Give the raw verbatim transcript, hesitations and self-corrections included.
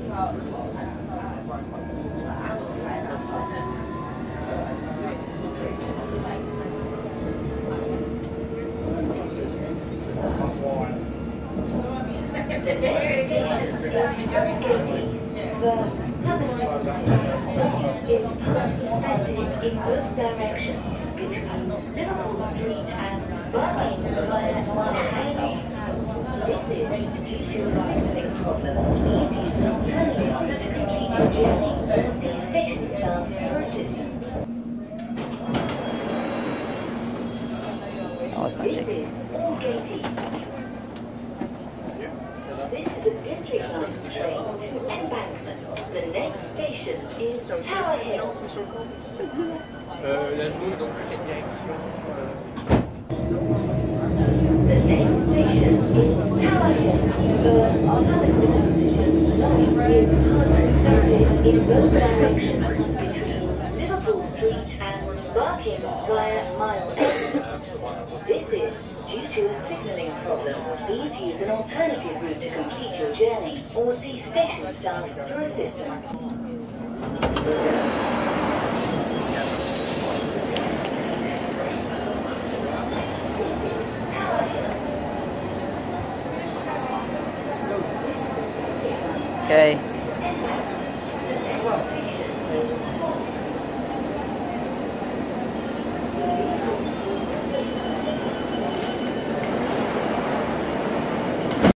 In both directions between Liverpool Street and Barking via Marley. This is due to a signaling problem. Please use an alternative route to complete your journey or see station staff for assistance. Oh, it's magic. This is Allgate. This is a district line train to Embankment. The next station is Tower Hill. Euh, la jaune, donc c'est quelle direction The next station is Tower Hill. The Hammersmith Decision line is started in both directions between Liverpool Street and Barking via Mile End. This is due to a signalling problem. Please use an alternative route to complete your journey or see station staff for assistance. Okay.